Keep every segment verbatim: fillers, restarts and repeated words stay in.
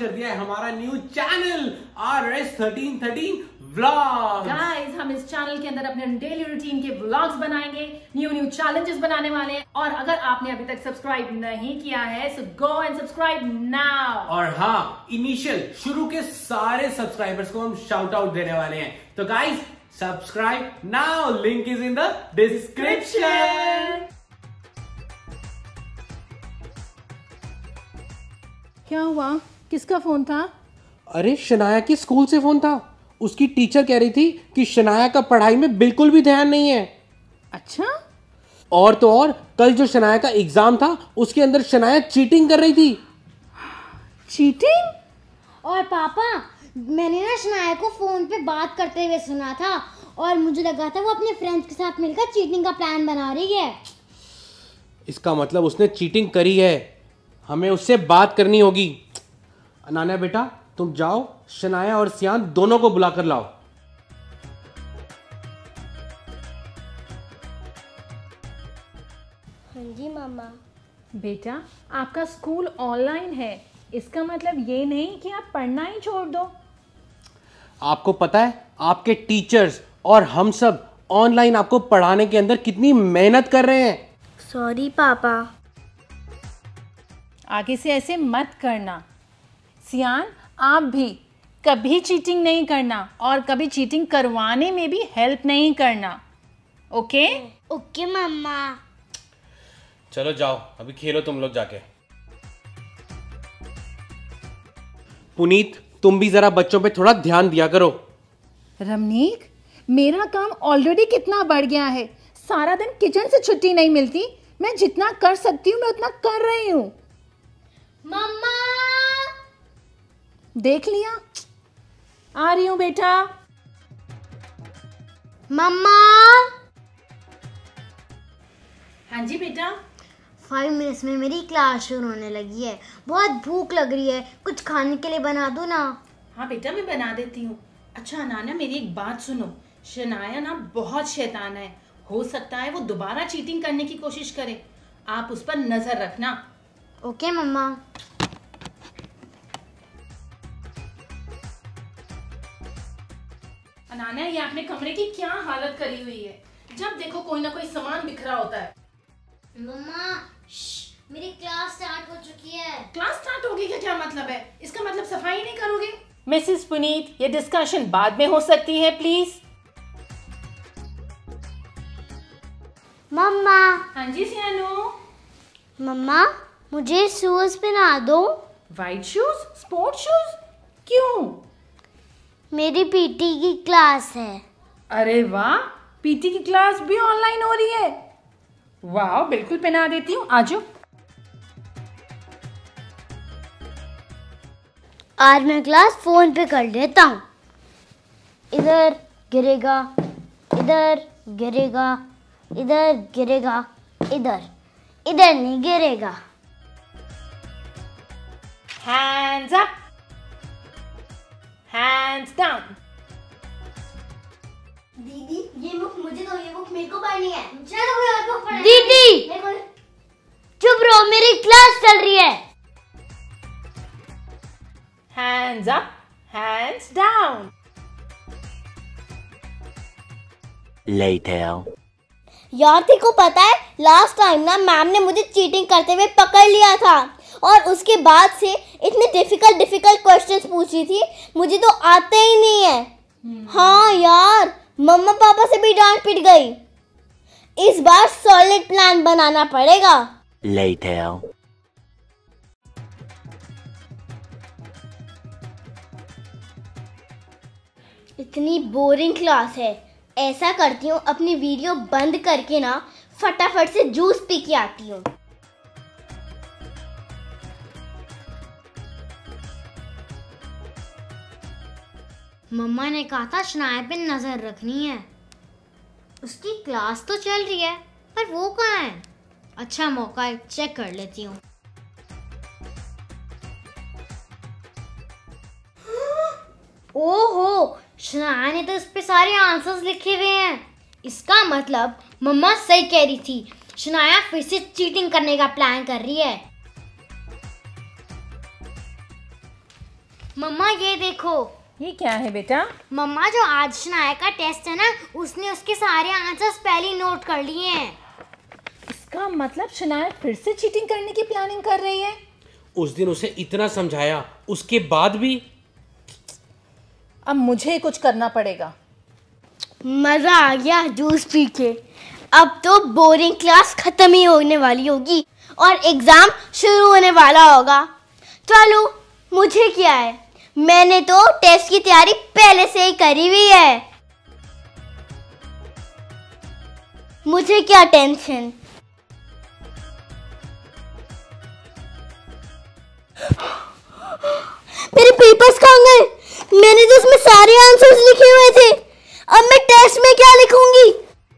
कर दिया है हमारा new channel R S thirteen thirteen vlog. Guys, हम इस चैनल के अंदर अपने डेली रूटीन के व्लॉग्स बनाएंगे, न्यू न्यू चैलेंजेस बनाने वाले हैं। और अगर आपने अभी तक सब्सक्राइब नहीं किया है so go and subscribe now. और हाँ, इनिशियल शुरू के सारे सब्सक्राइबर्स को हम शाउट आउट देने वाले हैं, तो guys subscribe now, link is in the description. क्या हुआ? किसका फोन था? अरे शनाया की स्कूल से फोन था। उसकी टीचर कह रही थी कि शनाया का पढ़ाई में बिल्कुल भी ध्यान नहीं है। अच्छा? और तो और कल जो शनाया का एग्जाम था उसके अंदर शनाया चीटिंग कर रही थी। चीटिंग? और पापा, मैंने ना शनाया को फोन पे बात करते हुए सुना था और मुझे लगा था वो अपने फ्रेंड्स के साथ मिलकर चीटिंग का प्लान बना रही है। इसका मतलब उसने चीटिंग करी है। हमें उससे बात करनी होगी। अनान्या बेटा, तुम जाओ शनाया और सियान दोनों को बुला कर लाओ। हाँ जी मामा। बेटा, आपका स्कूल ऑनलाइन है, इसका मतलब ये नहीं कि आप पढ़ना ही छोड़ दो। आपको पता है आपके टीचर्स और हम सब ऑनलाइन आपको पढ़ाने के अंदर कितनी मेहनत कर रहे हैं। सॉरी पापा। आगे से ऐसे मत करना। सियान, आप भी कभी चीटिंग नहीं करना और कभी चीटिंग करवाने में भी हेल्प नहीं करना। ओके? Okay mamma. चलो जाओ, अभी खेलो तुम लोग जाके। पुनीत, तुम भी जरा बच्चों पे थोड़ा ध्यान दिया करो। रमनीक, मेरा काम ऑलरेडी कितना बढ़ गया है। सारा दिन किचन से छुट्टी नहीं मिलती। मैं जितना कर सकती हूँ मैं उतना कर रही हूँ। मम्मा! देख लिया? आ रही हूँ बेटा। मम्मा! हाँ जी बेटा। फाइव मिनट्स में मेरी क्लास शुरू होने लगी है। बहुत भूख लग रही है, कुछ खाने के लिए बना दो ना। हाँ बेटा, मैं बना देती हूँ। अच्छा अनान्या, मेरी एक बात सुनो। शनाया ना बहुत शैतान है। हो सकता है वो दोबारा चीटिंग करने की कोशिश करे। आप उस पर नजर रखना। ओके मम्मा। अनान्या, ये आपने कमरे की क्या हालत करी हुई है। जब देखो कोई ना कोई सामान बिखरा होता है। मम्मा, मेरी क्लास स्टार्ट हो चुकी है। क्लास स्टार्ट होगी का क्या मतलब है? इसका मतलब सफाई नहीं करोगे? मिसेस पुनीत, ये डिस्कशन बाद में हो सकती है, प्लीज। मम्मा। हाँ जी सियानो। मम्मा, मुझे शूज पहना दो। White shoes? Sport shoes? क्यों? मेरी पीटी की क्लास है। अरे वाह, पीटी की क्लास भी ऑनलाइन हो रही है। वाह, बिल्कुल पहना देती हूँ, आजो। आज मैं क्लास फोन पे कर लेता हूँ। इधर गिरेगा, इधर गिरेगा, इधर गिरेगा, इधर इधर नहीं गिरेगा। Hands up, hands down. दीदी, ये बुक मुझे दो, ये बुक मेरे को पढ़नी है। चलो कोई और बुक पढ़े। दीदी, मेरे को चुप रहो, मेरी क्लास चल रही है। Hands up, hands down. Later. यार, तेको पता है लास्ट टाइम ना मैम ने मुझे चीटिंग करते हुए पकड़ लिया था और उसके बाद से इतने डिफिकल्ट डिफिकल्ट क्वेश्चंस पूछी थी, मुझे तो आते ही नहीं है। hmm. हाँ यार, मम्मा पापा से भी डांट पिट गई। इस बार सॉलिड प्लान बनाना पड़ेगा। Later. इतनी बोरिंग क्लास है। ऐसा करती हूँ, अपनी वीडियो बंद करके ना फटाफट से जूस पी के आती हूँ। मम्मा ने कहा था शनाया पे नजर रखनी है। उसकी क्लास तो चल रही है पर वो कहाँ है? अच्छा मौका है, चेक कर लेती हूँ। ओहो, शनाया ने तो इस पे सारे आंसर्स लिखे हुए हैं। इसका मतलब मम्मा सही कह रही थी, शनाया फिर से चीटिंग करने का प्लान कर रही है। मम्मा ये देखो। ये क्या है बेटा? मम्मा जो आज शनाया का टेस्ट है ना, उसने उसके सारे आंसर्स पहले ही नोट कर लिए हैं। इसका मतलब शनाया फिर से चीटिंग करने की प्लानिंग कर रही है। उस दिन उसे इतना समझाया, उसके बाद भी। अब मुझे कुछ करना पड़ेगा। मजा आ गया जूस पी के। अब तो बोरिंग क्लास खत्म ही होने वाली होगी और एग्जाम शुरू होने वाला होगा। चलो मुझे क्या है, मैंने तो टेस्ट की तैयारी पहले से ही करी हुई है। मुझे क्या टेंशन। मेरे पेपर्स कहाँ गए? मैंने तो उसमें सारे आंसर्स लिखे हुए थे। अब मैं टेस्ट में क्या लिखूंगी?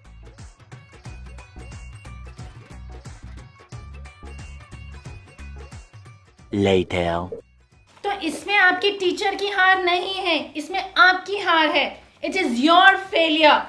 Later. तो इसमें आपकी टीचर की हार नहीं है, इसमें आपकी हार है। It is your failure.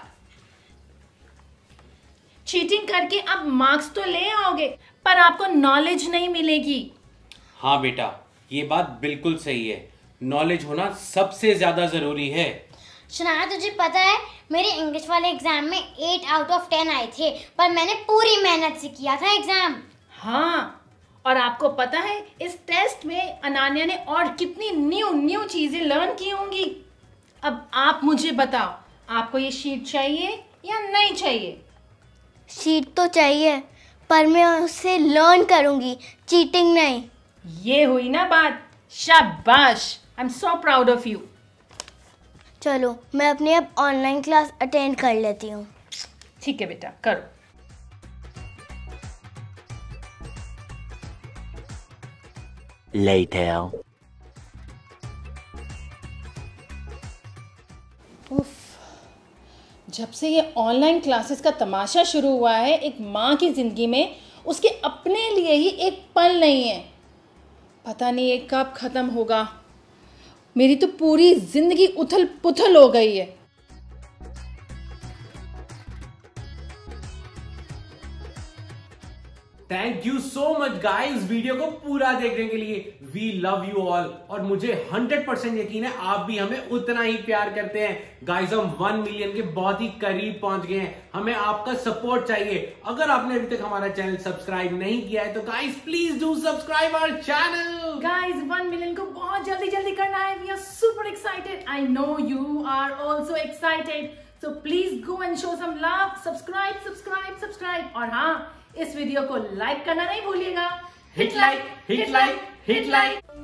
Cheating करके आप मार्क्स तो ले आओगे, पर आपको नॉलेज नहीं मिलेगी। हाँ बेटा, ये बात बिल्कुल सही है। नॉलेज होना सबसे ज्यादा जरूरी है। शनाया तुझे पता है, मेरे इंग्लिश वाले एग्जाम में एट आउट ऑफ टेन आए थे, पर मैंने पूरी मेहनत से किया था एग्जाम। हाँ, और आपको पता है इस टेस्ट में अनान्या ने और कितनी न्यू न्यू चीजें लर्न की होंगी। अब आप मुझे बताओ, आपको ये शीट चाहिए या नहीं चाहिए? शीट तो चाहिए, पर मैं उससे लर्न करूंगी, चीटिंग नहीं। ये हुई ना बात। शाबाश, I am so proud of you. चलो मैं अपनी अब ऑनलाइन क्लास अटेंड कर लेती हूँ। ठीक है बेटा, करो। Later. उफ, जब से ये ऑनलाइन क्लासेस का तमाशा शुरू हुआ है, एक माँ की जिंदगी में उसके अपने लिए ही एक पल नहीं है। पता नहीं ये कब खत्म होगा। मेरी तो पूरी जिंदगी उथल पुथल हो गई है। Thank you so much guys video को पूरा देखने के लिए। वी लव यू ऑल और मुझे हंड्रेड परसेंट यकीन है आप भी हमें उतना ही प्यार करते हैं। गाइस हम वन मिलियन के बहुत ही करीब पहुंच गए हैं। हमें आपका सपोर्ट चाहिए। अगर आपने अभी तक हमारा चैनल सब्सक्राइब नहीं किया है तो guys please do subscribe our channel. Guys one million को बहुत जल्दी जल्दी करना है। We are super excited. I know you are also excited. So please go and show some love. Subscribe subscribe subscribe. और हाँ, इस वीडियो को लाइक करना नहीं भूलिएगा। Hit like hit like hit like.